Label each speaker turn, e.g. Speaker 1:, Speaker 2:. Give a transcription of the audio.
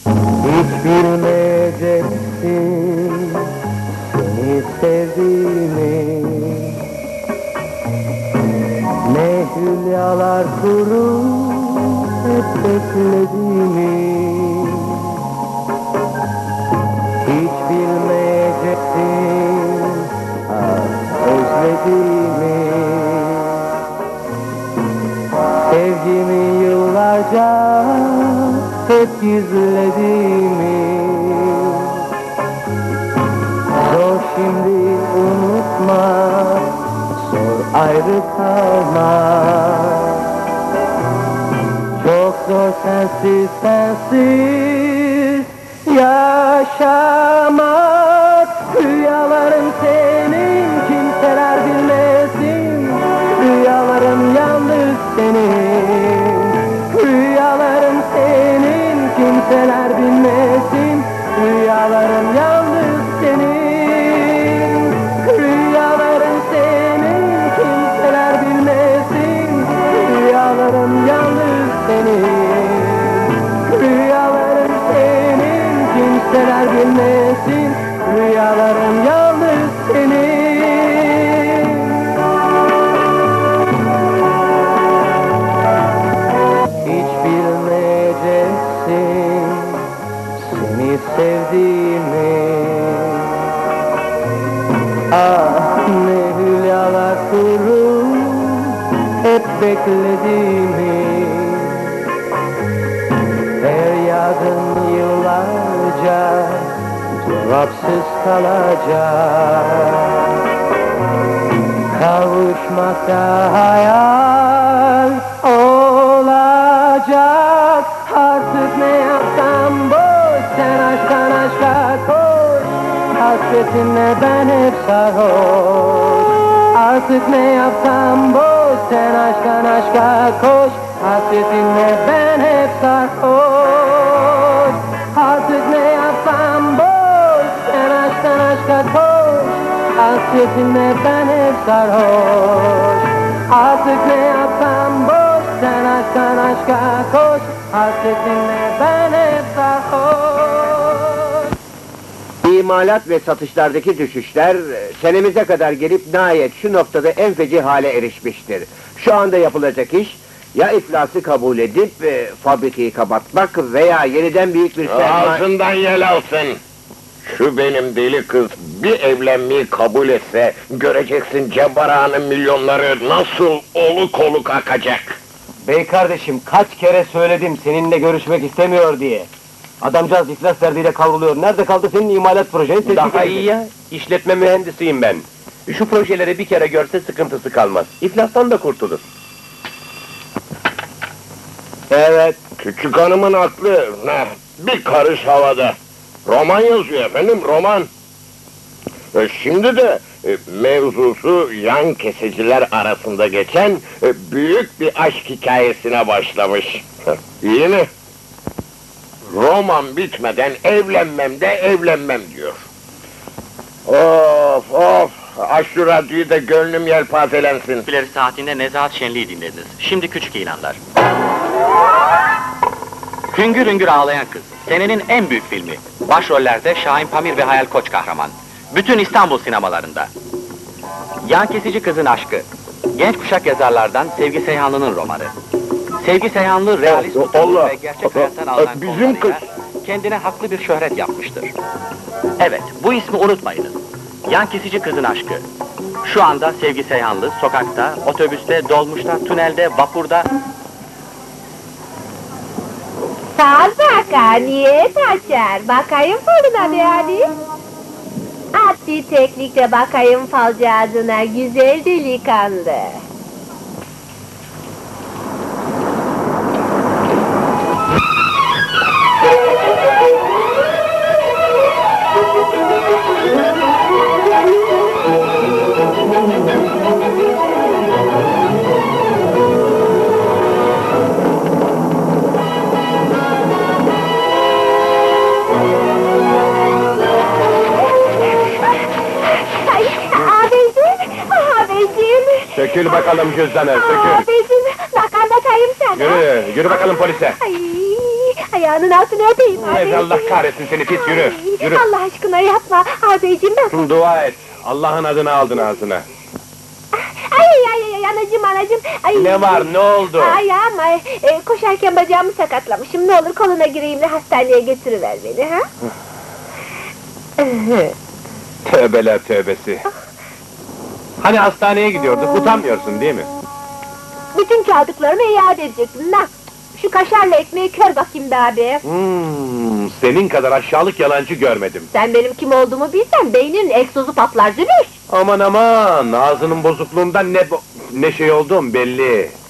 Speaker 1: Hiç bilmeyeceksin seni sevdiğimi, ne hülyalar kurup hep beklediğimi. Hiç bilmeyeceksin özlediğimi, sevgimi yıllarca hep gizlediğimi. Zor şimdi unutmak, zor ayrı kalmak. Çok zor sensiz sensiz yaşamak. Rüyalarım senin, kimseler bilmesin. Rüyalarım yalnız senin. Rüyalarım senin, kimseler bilmesin. Rüyalarım yalnız senin. Rüyalarım senin, kimseler bilmesin. Rüyalarım yalnız senin. Rüyalarım senin, kimseler bilmesin. Rüyalarım yalnız senin. Hiç bilmeyeceksin seni sevdiğimi. Ah ne hülyalar kurup hep beklediğimi. Feryadım yıllarca cevapsız kalacak. Kavuşmakta hayal olacak. Artık ne yapsam boş, sen aşktan aşka koş. Hasretinle ben hep sarhoş. Artık ne yapsam boş, sen aşktan aşka koş. Hasretinle ben hep sarhoş. Artık ne yapsam boş, sen aşktan aşka koş. Hasretinle ben hep sarhoş. Artık ne yapsam boş, sen aşktan aşka koş. Hasretinle ben hep sarhoş.
Speaker 2: İmalat ve satışlardaki düşüşler senemize kadar gelip nihayet şu noktada en feci hale erişmiştir. Şu anda yapılacak iş ya iflası kabul edip fabrikayı kapatmak veya yeniden büyük bir
Speaker 3: Ağzından yel alsın! Şu benim deli kız bir evlenmeyi kabul etse, göreceksin Cebbar Ağa'nın milyonları nasıl oluk oluk akacak!
Speaker 1: Bey kardeşim, kaç kere söyledim seninle görüşmek istemiyor diye. Adamcağız iflas derdiyle kavruluyor. Nerede kaldı senin imalat projeni?
Speaker 4: Daha iyi ya, işletme mühendisiyim ben. Şu projeleri bir kere görse sıkıntısı kalmaz. İflastan da kurtulur.
Speaker 1: Evet.
Speaker 3: Küçük hanımın aklı, bir karış havada. Roman yazıyor efendim, roman. Şimdi de mevzusu yan kesiciler arasında geçen büyük bir aşk hikayesine başlamış. İyi mi? Roman bitmeden evlenmem de evlenmem diyor. Of of! Aç şu radyoyu da gönlüm yelpazelensin.
Speaker 5: İleri saatinde Nezahat Şenli'yi dinlediniz. Şimdi küçük ilanlar. Hüngür hüngür ağlayan kız. Senenin en büyük filmi. Başrollerde Şahin Pamir ve Hayal Koç kahraman. Bütün İstanbul sinemalarında. Yan kesici kızın aşkı. Genç kuşak yazarlardan Sevgi Seyhanlı'nın romanı. Sevgi Seyhanlı realist
Speaker 3: Allah!
Speaker 5: ve gerçek hayattan alınan
Speaker 3: Bizim kız!
Speaker 5: kendine haklı bir şöhret yapmıştır. Evet, bu ismi unutmayınız. Yan kesici kızın aşkı. Şu anda Sevgi Seyhanlı sokakta, otobüste, dolmuşta, tünelde, vapurda...
Speaker 6: Sal bakaniyet açar. Bakayım falına be Ali. Adli teknikle bakayım falcağızına güzel delikanlı.
Speaker 4: Sökül bakalım cüzdanı, sökül!
Speaker 6: Abicim, bak anlatayım sana!
Speaker 4: Yürü bakalım polise!
Speaker 6: Ay, ayağının altını öpeyim
Speaker 4: Evet,
Speaker 6: abiciğim.
Speaker 4: Allah kahretsin seni, pis yürü,
Speaker 6: Ay,
Speaker 4: yürü.
Speaker 6: Allah aşkına yapma abiciğim ben.
Speaker 4: Dua et, Allah'ın adını aldın ağzına.
Speaker 6: Ay anacığım. Ay.
Speaker 4: Ne var, ne oldu?
Speaker 6: Ayağım koşarken bacağımı sakatlamışım. Ne olur koluna gireyim de hastaneye götürüver beni ha.
Speaker 4: Tövbeler tövbesi. Hani hastaneye gidiyorduk, utanmıyorsun değil mi?
Speaker 6: Bütün çaldıklarımı iade edecektim lan. Şu kaşarlı ekmeği kör bakayım be abi.
Speaker 4: Senin kadar aşağılık yalancı görmedim.
Speaker 6: Sen benim kim olduğumu bilsen beyninin egzozu patlar Zülüş.
Speaker 4: Aman aman, ağzının bozukluğundan ne şey olduğum belli.